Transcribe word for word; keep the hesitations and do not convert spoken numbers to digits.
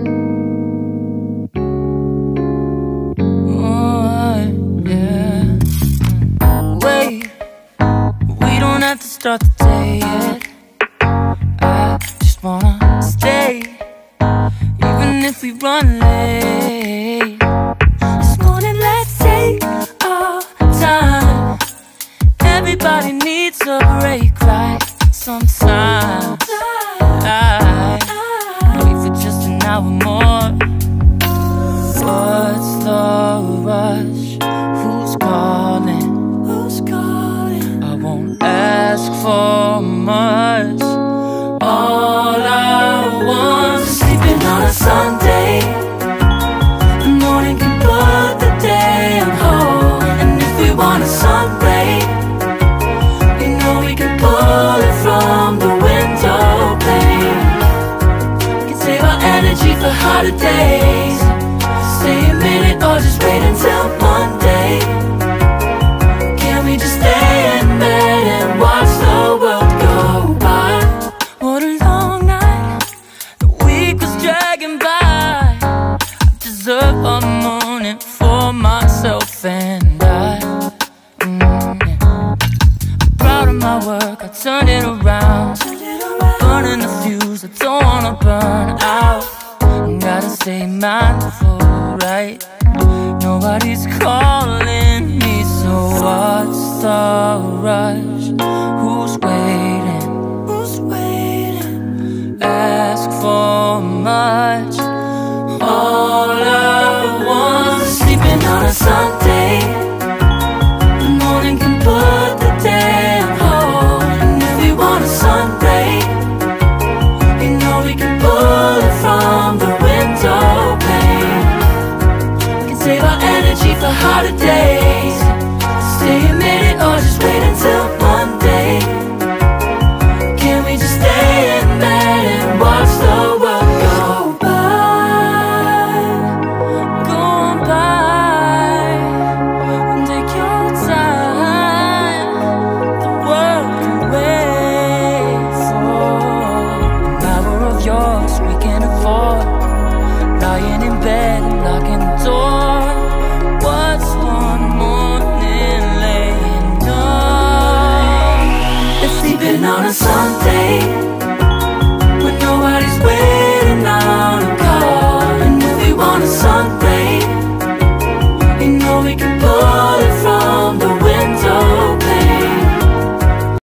Have to start the day yet. I just wanna stay, even if we run late. This morning, let's take our time. Everybody needs a break, right? Sometimes I wait for just an hour more. What's the rush? Who's calling? Who's calling? I won't ask for much. All I want is sleeping on a Sunday. The morning can put the day on hold. And if we want a sun ray, we know we can pull it from the window pane. We can save our energy for harder days. Stay a minute or just wait until Monday. Can we just stay in bed and watch the world go by? What a long night, the week was dragging by. I deserve a morning for myself and I. mm, yeah. I'm proud of my work, I turned it around. I'm burning the fuse, I don't wanna burn out. Gotta stay mindful, right? Nobody's calling me, so what's the rush? Who's waiting? Who's waiting? Ask for much. All I want is sleeping on a Sunday. The morning can put the day on hold. And if we want a sun ray, you know we can pull it from the window pane. We can save our energy for harder days. Stay a minute or just wait until Monday. Can we just stay in bed and watch the world go by? Go on by and take your time. The world can wait for an hour of yours we can afford. Lying in bed and locking the door. What's one morning laying on? It's sleeping on a Sunday when nobody's waiting.